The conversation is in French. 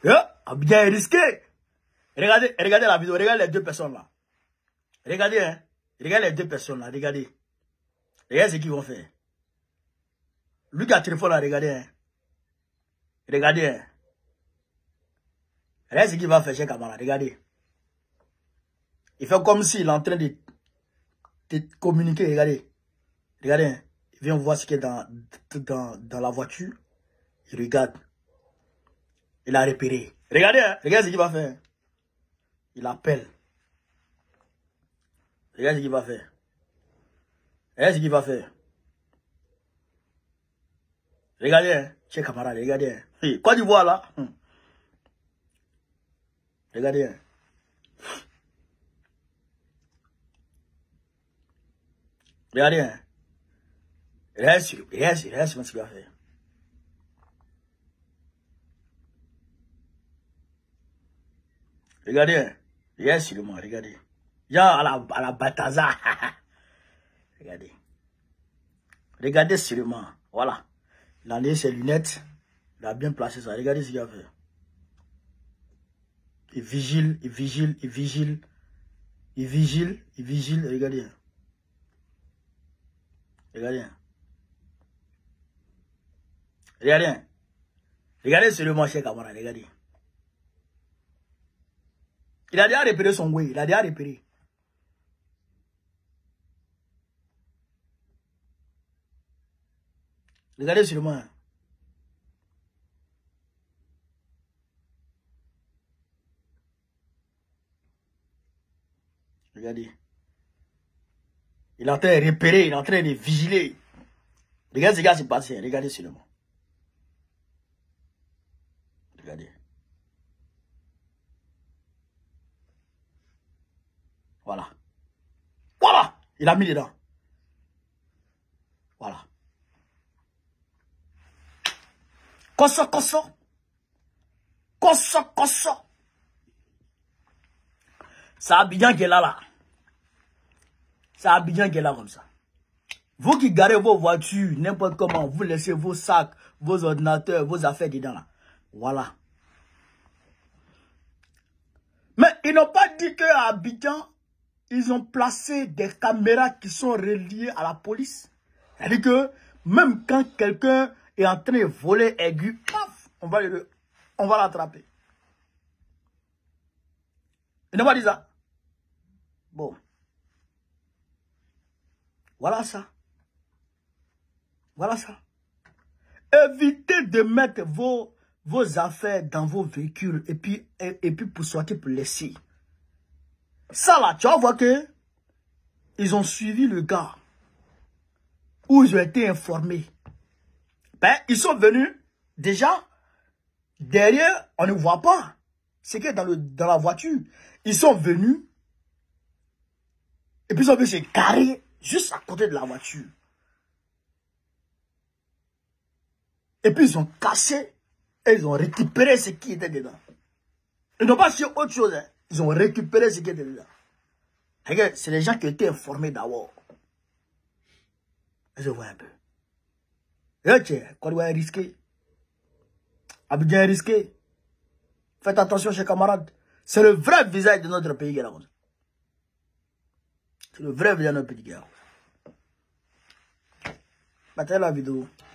Abidjan est risqué. Regardez la vidéo, regardez les deux personnes là. Regardez, hein. Regardez les deux personnes là, regardez. Regardez ce qu'ils vont faire. Lui qui a le téléphone là, regardez, hein. Regardez, hein. Regardez ce qu'il va faire chez Kamara, regardez. Il fait comme s'il est en train de communiquer, regardez. Regardez, hein. Il vient voir ce qui est dans la voiture. Il regarde. Il a repéré. Regardez, hein. Regardez ce qu'il va faire. Il appelle. Regardez ce qu'il va faire. Regardez ce qu'il va faire. Regardez, hein. Chez camarade, regardez. Hein. Hey, Côte d'Ivoire là. Regardez. Hein. Regardez. Hein. Regardez ce qu'il va faire. Regardez. Hein. Regardez sûrement, regardez. Genre à la Bataza. Regardez. Regardez sûrement. Voilà. Il a enlevé ses lunettes. Il a bien placé ça. Regardez ce qu'il a fait. Il vigile, il vigile, il vigile. Il vigile, il vigile. Regardez. Regardez. Regardez. Regardez seulement chez Kamara. Regardez. Il a déjà repéré son way. Il a déjà repéré. Regardez seulement. Regardez. Il est en train de repérer, il est en train de vigiler. Regardez ce gars s'est passé. Regardez seulement. Regardez. Voilà. Voilà. Il a mis dedans. Voilà. Kosso, kosso. Kosso, kosso. C'est Abidjan qui est là. C'est Abidjan qui est là comme ça. Vous qui garez vos voitures, n'importe comment, vous laissez vos sacs, vos ordinateurs, vos affaires dedans là. Voilà. Mais ils n'ont pas dit qu'à Abidjan, ils ont placé des caméras qui sont reliées à la police. C'est-à-dire que même quand quelqu'un est en train de voler aigu, paf, on va l'attraper. Ils n'ont pas dit ça. Bon. Voilà ça. Voilà ça. Évitez de mettre vos affaires dans vos véhicules et puis pour sortir pour laisser. Ça là, tu vas voir que ils ont suivi le gars. Où ils ont été informés. Ben, ils sont venus. Déjà, derrière, on ne voit pas. C'est que dans la voiture, ils sont venus. Et puis ils sont venus se garer juste à côté de la voiture. Et puis ils ont cassé et ils ont récupéré ce qui était dedans. Ils n'ont pas su autre chose. Hein. Ils ont récupéré ce qui était dedans. C'est les gens qui étaient informés d'abord. Je vois un peu. Et tiens, Côte d'Ivoire est risqué. Abidjan est risqué. Faites attention, chers camarades. C'est le vrai visage de notre pays qui est là. C'est le vrai visage de notre pays qui est là. Battez la vidéo.